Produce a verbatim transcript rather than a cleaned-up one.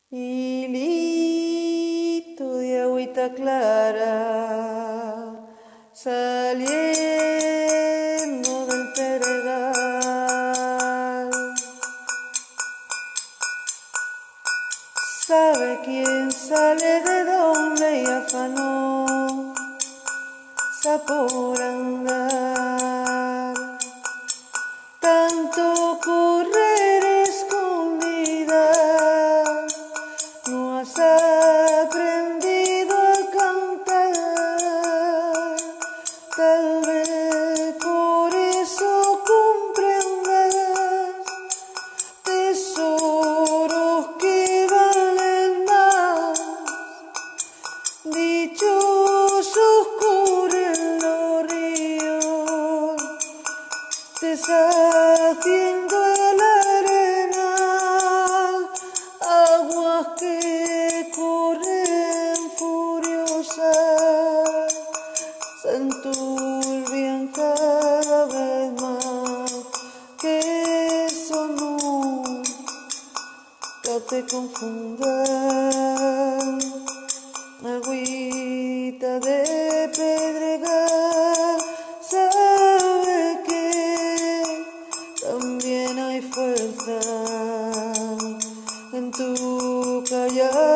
Hilito de agüita clara saliendo del pedregal. ¿Sabe quién sale de donde y afanosa por andar? Tanto correr escondida, no has aprendido a cantar. Tal vez por eso comprendas tesoros que valen más. Dichosos corren los ríos, deshaciendo el arenal, aguas que corren furiosas, se enturbian cada vez más, que eso nunca te confundan. Agüita de pedregal, sabe que también hay fuerza en tu callar.